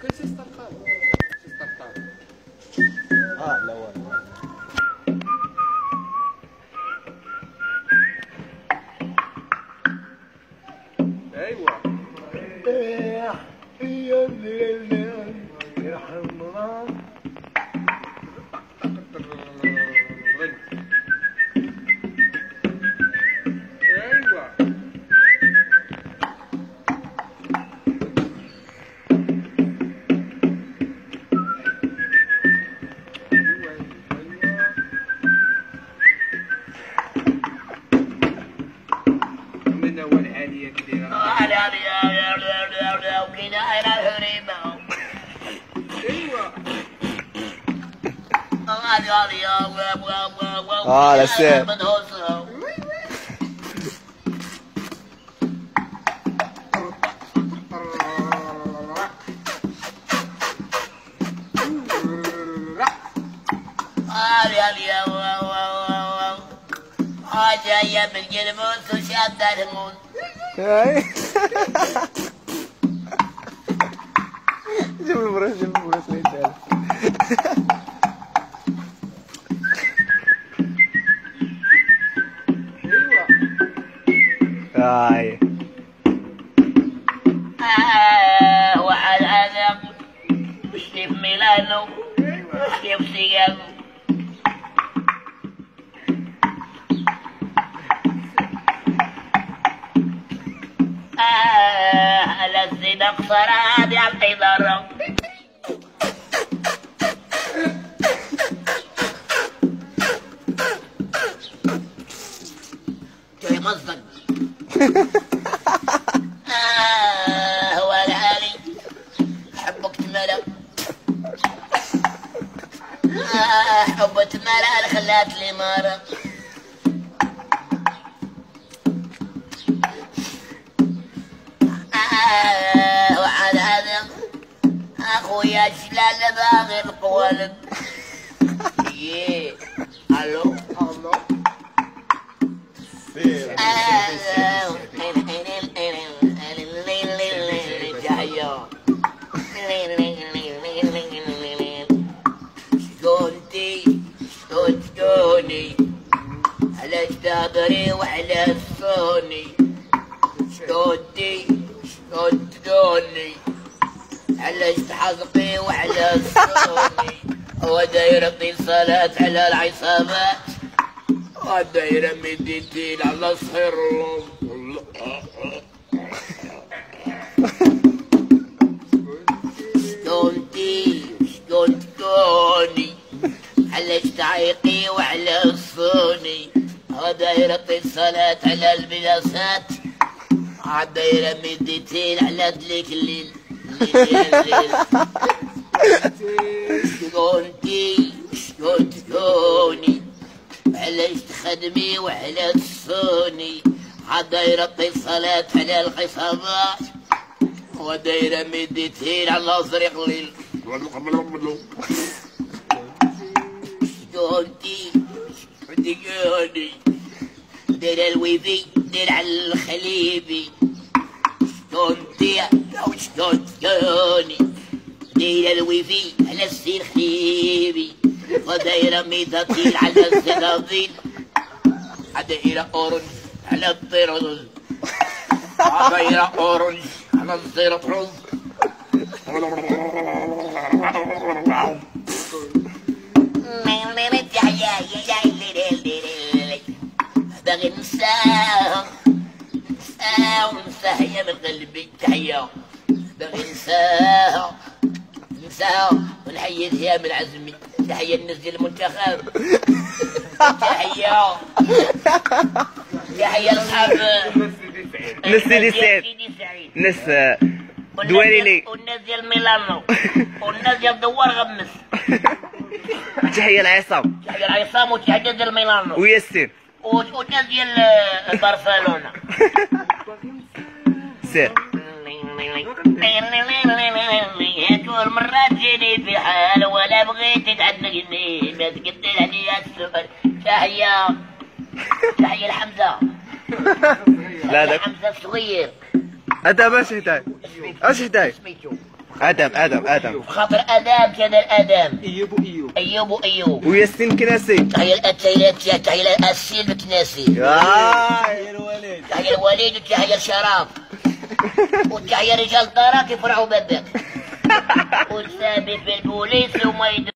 كيف تستقر؟ الأول. ايوه يا حمراء. ايوه من اول عاليه كبيره. ايوه لسه. جاية بالجلبوس وشادة الهمون. جيب البروش جيب البروش ليتال. ايوه وعلى هذا وشيف ميلانو وشيف سيجانو. على الزنق صراد على الحضارة. جاي مصدق. هو العالي حبك تملا. حب تملا خلات لي مرة. وعلى هذا اخويا شلال باغي القوالب. الو الله شلوني على الشاطري وعلى الصوني. شلوني على الحظقي وعلى الصوني. وداير اتصالات على العصابات. وداير مديتين على الصهر. شلوني على الشعيقي وعلى الصوني. وداير اتصالات على البلاسات. عداير مديتين على دليك الليل. شلوني علاش تخدمي وعلى تصوني. عداير اتصالات على الخصامات. ودايرة مديتين على زريق الليل. شلوني داير الويفي داير على الخليبي. شلوني داير الويفي على السين خليبي. ودايرة ميتاتيل على الزنابيل. دايرة اورنج على الطيرز. دايرة اورنج على الزيرطرز. باغي ننساها وننساها يا من قلبي. تحية باغي ننساها ونحيدها من عزمي. تحية الناس ديال المنتخب. تحية لصحاب ناس سيدي سعيد. ناس دواليلي. والناس ديال ميلانو. والناس ديال دوار غمس. تحية العصام. تحية العصام وتحية ديال ميلانو. وياسين. والناس ديال برشلونة. سير. كل مرة تجيني في حال ولا بغيت تعلقني. ما تقدر عليا السؤال. تحية لحمزة. لا حمزة الصغير. هذا باش هداي. اش هداي؟ سميتو ادم خاطر ادم كان الادم. ايوب ايوب. وياسين كناسي. تحية الاتيلات، تحية الاسيل بتناسي. تحية الوالد. تحية الوليد وتحية الشرف. وتحية رجال الدار كيفرعوا بابك. وتسابي في البوليس وما